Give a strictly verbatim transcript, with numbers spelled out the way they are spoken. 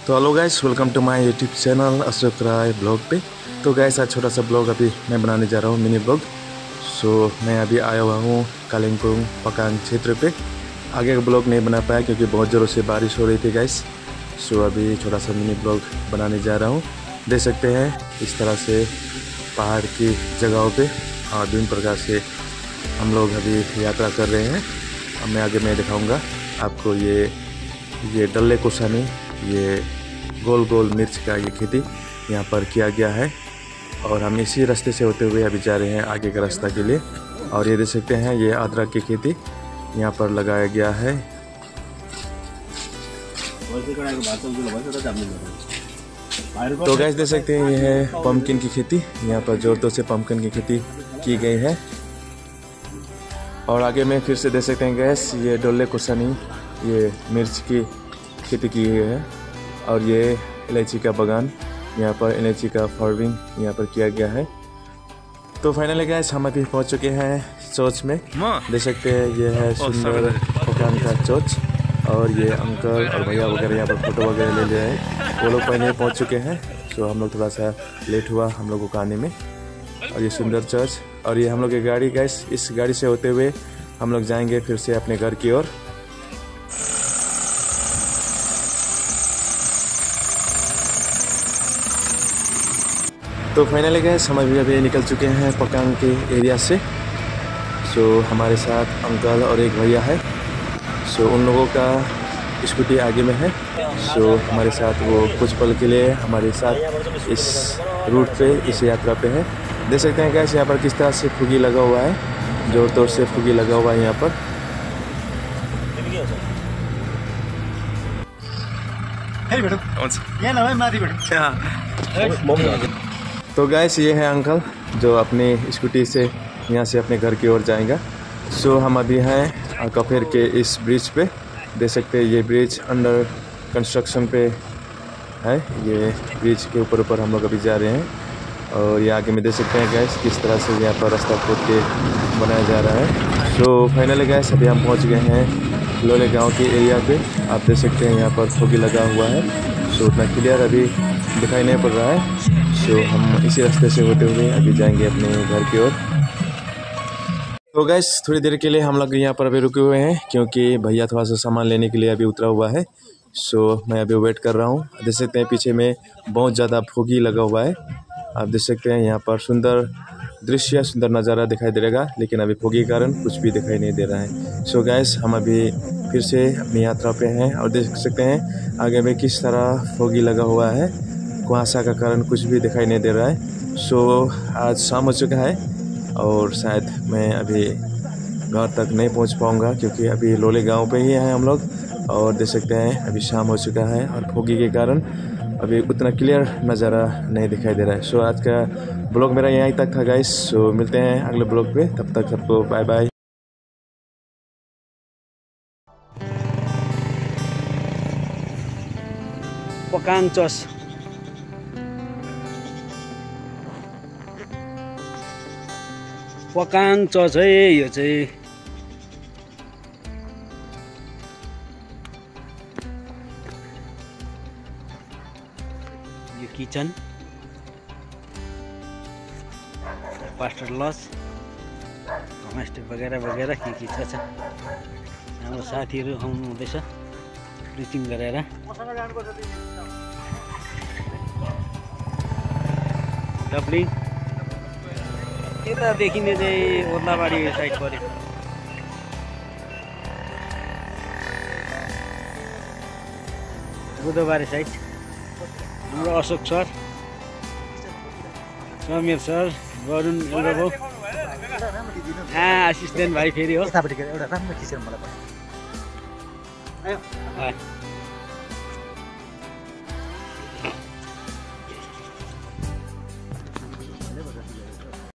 तो hello guys, welcome to my YouTube channel Ashok Rai blog पे। तो गाइस आज छोटा सा ब्लॉग अभी मैं बनाने जा रहा हूँ, मिनी ब्लॉग। सो मैं अभी आया हुआ हूँ कालिम्पोंग पकांग क्षेत्र पे। आगे का ब्लॉग नहीं बना पाया क्योंकि बहुत ज़ोरों से बारिश हो रही थी गाइस। सो अभी छोटा सा मिनी ब्लॉग बनाने जा रहा हूँ। देख सकते हैं इस तरह से पहाड़ की जगहों पे और विभिन्न प्रकार से हम लोग अभी यात्रा कर रहे हैं। अब मैं आगे मैं दिखाऊँगा आपको। ये ये डल्ले कोसानी, ये गोल गोल मिर्च का ये खेती यहाँ पर किया गया है और हम इसी रास्ते से होते हुए अभी जा रहे हैं आगे का रास्ता के लिए। और ये देख सकते हैं ये अदरक की खेती यहाँ पर लगाया गया है। तो गैस देख सकते हैं ये है पम्पकिन की खेती। यहाँ पर जोर से पम्पकिन की खेती की गई है। और आगे में फिर से देख सकते हैं गैस ये डोले कोसानी, ये मिर्च की खेती की गई है। और ये इलायची का बागान, यहाँ पर इलायची का फार्मिंग यहाँ पर किया गया है। तो फाइनली गैस हम अभी पहुँच चुके हैं चर्च में। देख सकते हैं ये है सुंदर पकांग का चर्च। और ये अंकल और भैया वगैरह यहाँ पर फोटो वगैरह ले ले रहे हैं। वो लोग पहले पहुँच चुके हैं। तो हम लोग थोड़ा सा लेट हुआ हम लोगों को आने में। और ये सुंदर चर्च और ये हम लोग की गाड़ी गैस, इस गाड़ी से होते हुए हम लोग जाएंगे फिर से अपने घर की ओर। तो फाइनली गैस हम अभी अभी निकल चुके हैं पकांग के एरिया से। सो हमारे साथ अंकल और एक भैया है। सो उन लोगों का स्कूटी आगे में है। सो हमारे साथ वो कुछ पल के लिए हमारे साथ इस रूट पे, इस यात्रा पे है। देख सकते हैं गैस यहाँ पर किस तरह से फुगी लगा हुआ है, जोर तोर से फुगी लगा हुआ है यहाँ पर। तो गैस ये है अंकल जो अपनी स्कूटी से यहाँ से अपने घर की ओर जाएगा। सो हम अभी हैं कफेर के इस ब्रिज पे। देख सकते हैं ये ब्रिज अंडर कंस्ट्रक्शन पे है। ये ब्रिज के ऊपर ऊपर हम लोग अभी जा रहे हैं। और ये आगे में देख सकते हैं गैस किस तरह से यहाँ पर रास्ता खोद के बनाया जा रहा है। सो फाइनली गैस अभी हम पहुँच गए हैं लोले गाँव के एरिया पे। आप देख सकते हैं यहाँ पर फोगी लगा हुआ है। सो उतना क्लियर अभी दिखाई नहीं पड़ रहा है। सो हम इसी रास्ते से होते हुए अभी जाएंगे अपने घर की ओर। तो गैस थोड़ी देर के लिए हम लोग यहाँ पर अभी रुके हुए हैं क्योंकि भैया थोड़ा सा सामान लेने के लिए अभी उतरा हुआ है। सो मैं अभी वेट कर रहा हूँ। देख सकते हैं पीछे में बहुत ज़्यादा फोगी लगा हुआ है। आप देख सकते हैं यहाँ पर सुंदर दृश्य, सुंदर नज़ारा दिखाई दे रहेगा, लेकिन अभी फोगी के कारण कुछ भी दिखाई नहीं दे रहा है। सो गैस हम अभी फिर से अपनी यात्रा पे हैं और देख सकते हैं आगे में किस तरह फोगी लगा हुआ है। कुहासा का कारण कुछ भी दिखाई नहीं दे रहा है। सो आज शाम हो चुका है और शायद मैं अभी घर तक नहीं पहुंच पाऊंगा क्योंकि अभी लोले गांव पे ही हैं हम लोग। और देख सकते हैं अभी शाम हो चुका है और फोगी के कारण अभी उतना क्लियर नज़ारा नहीं दिखाई दे रहा है। सो आज का ब्लॉग मेरा यहीं तक था गाइस। सो मिलते हैं अगले ब्लॉग पे, तब तक सबको bye bye. Pakyong church, Pakyong church है यो चाहिँ। यो किचन, पास्टर लज, होमस्टे वगैरह वगैरह के के छ। हाम्रो साथीहरू आउनु हुँदैछ प्रिचिङ गरेर। डब्लिङ यता देखिने चाहिँ ओद्लाबाडी साइड पऱ्यो। बुधबारे साइड हाम्रो अशोक सर, समीर सर, वरुण एल्गो, एसिस्टेन्ट भाइ फेरि हो। एउटा राम्रो खिचेर मलाई आयो